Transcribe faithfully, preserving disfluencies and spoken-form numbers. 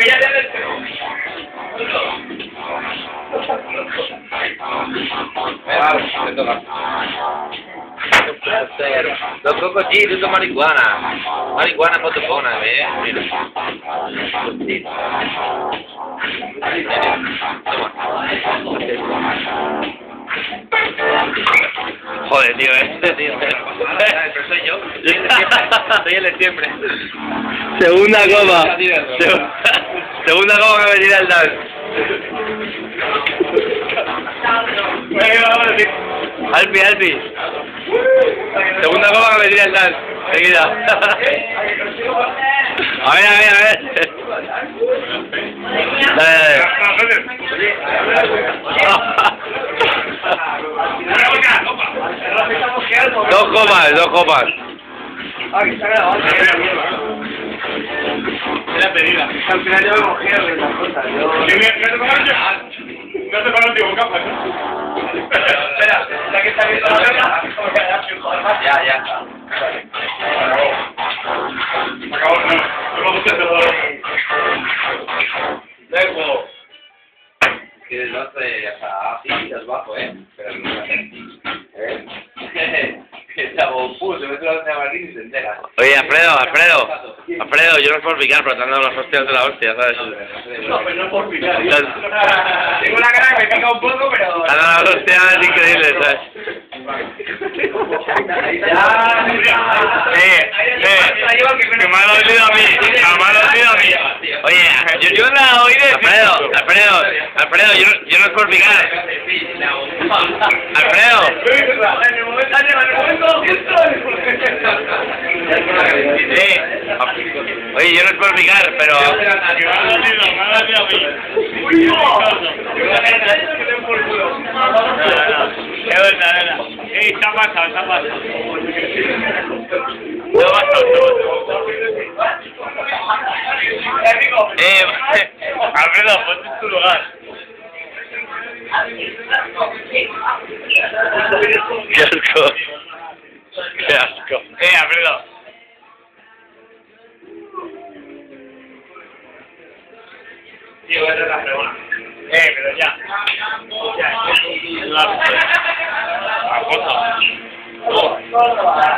Los cocotines son marihuana. Marihuana es muy buena, ¿ves? Mira. Joder, tío, este tío. Pero soy yo. Soy el de siempre. Segunda copa. Segunda copa que me tira el Dan. Alpi, Alpi. Segunda copa que me tira el Dan. Seguida. A ver, a ver, a ver. Dale, dale. Dos copas, dos copas. Ah, que está grabando. Era pedida. Al final yo me cogía de las cosas. Yo... No te paras de boca, Espera, la que está viendo la vela. Ya, ya. Acabó, no. No me gusta el Luego. Que lo hace hasta así, es bajo, ¿eh? Pero no ¿eh? Que chavo, puto, me lo hace a Martín y se entera. Oye, Alfredo, Alfredo. Alfredo, yo no es por picar, pero te han dado las hostias de la hostia, ¿sabes? No, pero no es por picar. Tengo una cara que me pica un poco, pero... Te han dado las hostias increíbles, ¿sabes? Eh, eh, que me ha dolido a mí, que me ha dolido a mí. Oye, yo, yo la oí de... Alfredo, Alfredo, Alfredo, yo no, yo no es por picar. Alfredo. En el momento, en el momento, Eh, oye, yo no es por picar, pero... Que me ha dolido, me ha dolido a mí. ¡Uy, no! Es verdad, es verdad. Eh, se ha pasado, se ha pasado. Se ha pasado, se ha pasado. Eh, Alfredo, ponte en tu lugar. qué asco. Qué asco. Eh, Alfredo. Tío, esa es la fregona. Eh, pero ya. Ya, la... La foto.